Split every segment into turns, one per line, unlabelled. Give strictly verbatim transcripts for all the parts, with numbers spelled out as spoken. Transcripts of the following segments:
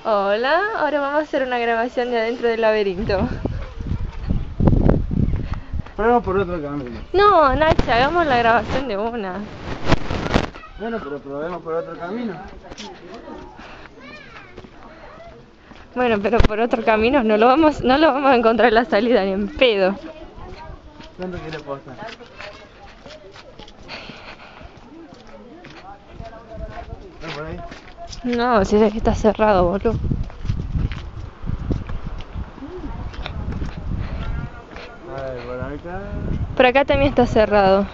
Hola, ahora vamos a hacer una grabación de adentro del laberinto.
Probemos por otro camino.
No, Nacha, hagamos la grabación de una.
Bueno, pero probemos por otro camino.
Bueno, pero por otro camino no lo vamos, no lo vamos a encontrar la salida ni en pedo.
¿Cuánto quiere postar? ¿Está por ahí?
No, si es que está cerrado, boludo.
A ver, por acá.
Por acá también está cerrado.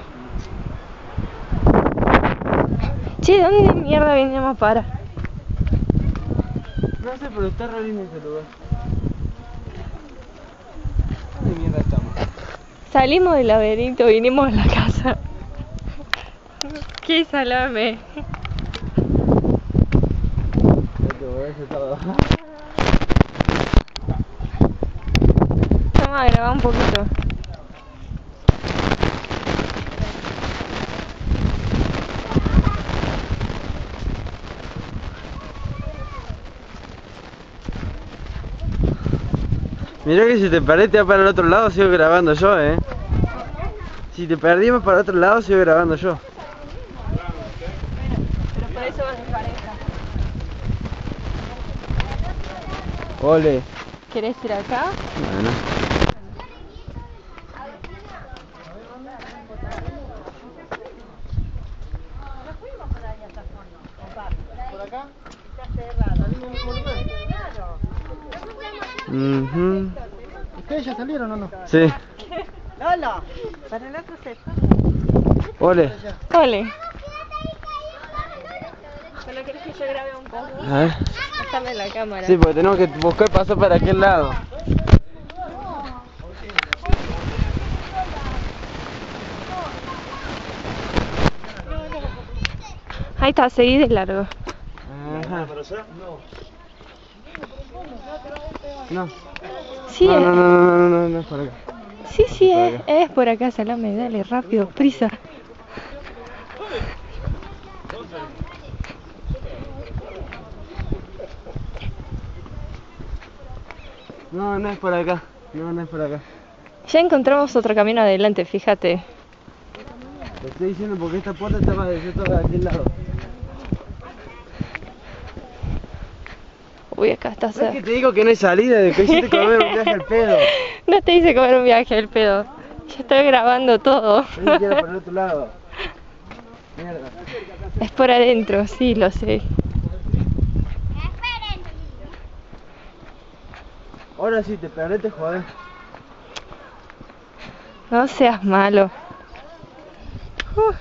Che, ¿dónde mierda vinimos para?
No sé, pero está re lindo ese lugar. ¿Dónde mierda estamos?
Salimos del laberinto, vinimos a la casa. ¡Qué salame!
Este bolso está abajo.
Vamos a grabar un poquito.
Mirá que si te perdiste para el otro lado sigo grabando yo, eh. Si te perdimos para el otro lado sigo grabando yo.
Pero por eso vas en pareja.
Ole.
¿Querés ir acá?
Bueno. ¿Por acá? Está cerrado. Uh-huh. ¿Ustedes ya salieron o no? Sí.
Lola, para el otro sector.
Ole.
Ole. ¿Solo querés que yo grabe un poco?
A ver.
Pásame la cámara.
Sí, porque tenemos que buscar pasar para aquel lado.
Ahí está, seguí de largo.
Ajá. No.
Sí,
no,
es.
no, no, no, no, no, no es por acá.
Sí, sí,
por
es,
acá.
es por acá, salame, dale, rápido, prisa.
No, no es por acá. No, no es por acá.
Ya encontramos otro camino adelante, fíjate.
Te estoy diciendo porque esta puerta estaba de de aquel lado.
Uy, acá está
No es
cerca.
que te digo que no hay salida, de que hiciste comer un viaje al pedo.
No te hice comer un viaje el pedo. Yo estoy grabando todo.
Yo quiero por el otro lado. Mierda.
Es por adentro, sí, lo sé.
Ahora sí, te perdete, joder.
No seas malo. Uh.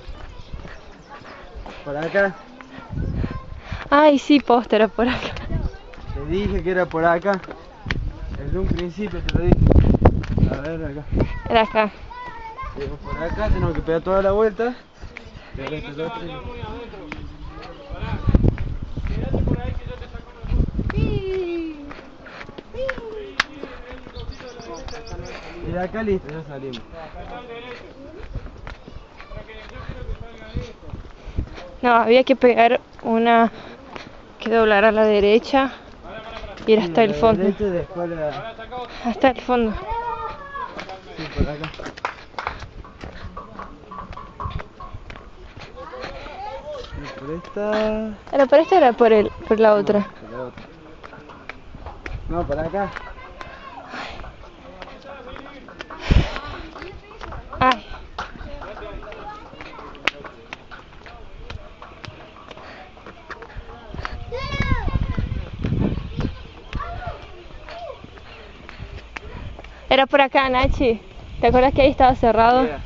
Por acá.
Ay, sí, póster por acá.
Te dije que era por acá. Desde un principio te lo dije. A ver, acá.
Era acá.
Digo, por acá tenemos que pegar toda la vuelta. Y ahora este otro. Y de acá listo, ya salimos.
No, había que pegar una que doblar a la derecha y ir hasta el fondo.
Derecha y después la...
Hasta el fondo.
Sí, por acá. Y por esta...
Era por esta, era por el, por la otra.
No, por la otra. No, por acá.
Ay. Era por acá, Nachi. ¿Te acuerdas que ahí estaba cerrado?
Yeah.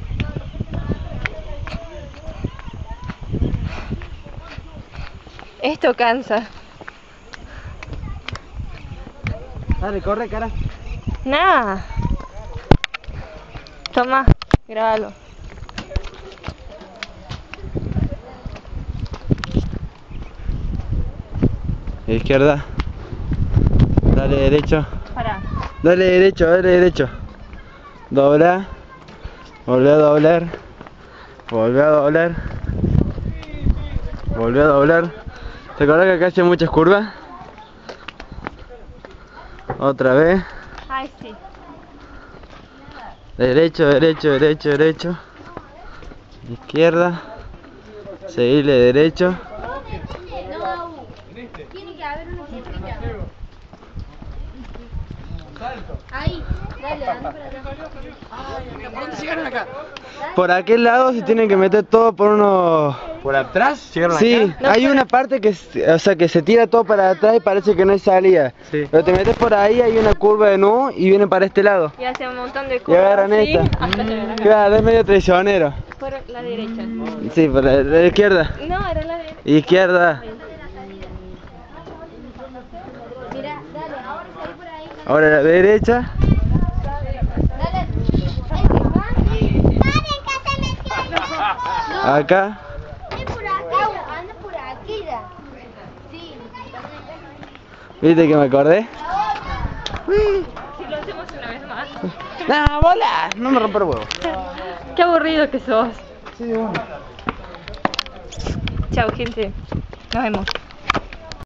Esto cansa.
Dale, corre, cara.
Nada. Toma, grábalo.
Izquierda. Dale derecho.
Pará.
Dale derecho, dale derecho. Dobla. Volvé a doblar. Volvé a doblar. Volvé a doblar. ¿Te acuerdas que acá hay muchas curvas? Otra vez.
Ay, sí.
Derecho, derecho, derecho, derecho. Izquierda. Seguirle derecho.
Tiene que haber una chiquita. Ahí, dale, anda para atrás.
Por aquel lado se tienen que meter todo por unos...
¿Por atrás? ¿Llegaron
Sí,
No,
hay
por-
una parte que, o sea, que se tira todo para atrás y parece que no hay salida.
Sí.
Pero te metes por ahí, hay una curva de nu y vienen para este lado.
Y hace un montón de
Y
cosas.
agarran
así,
esta.
hasta llegar acá.
Claro, es medio traicionero.
Por la derecha.
Sí, por la, la izquierda.
No, era la derecha.
Izquierda.
Mira, dale, ahora salí por ahí.
Ahora la derecha.
Dale. ¡Paren, que se metieron!
Acá.
Ven por acá, anda por aquí. da. Sí.
¿Viste que me acordé?
Si lo hacemos una vez más.
No, bola. No me rompa el huevo.
Qué aburrido que sos.
Sí, bueno.
Chao, gente. Nos vemos.